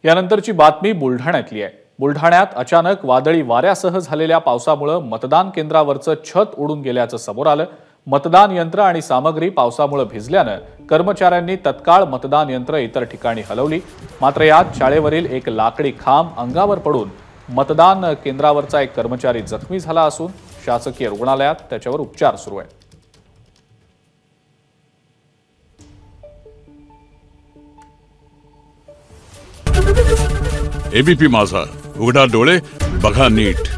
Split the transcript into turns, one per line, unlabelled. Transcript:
यानंतरची बातमी बुलढाण्यातली आहे। बुलढाण्यात अचानक वादळी वाऱ्यासह झालेल्या पावसामुळे मतदान केंद्रावरचं छत उडून गेल्याचं समोर आलं। मतदान यंत्र आणि सामग्री पावसामुळे भिजल्यानं कर्मचाऱ्यांनी तत्काळ मतदान यंत्र इतर ठिकाणी हलवली। मात्र यात शाळेवरील एक लाकडी खांब अंगावर पडून मतदान केंद्रावरचा एक कर्मचारी जखमी झाला असून शासकीय रुग्णालयात त्याच्यावर उपचार सुरू आहेत।
एबीपी माझा, उघडा डोळे बघा नीट।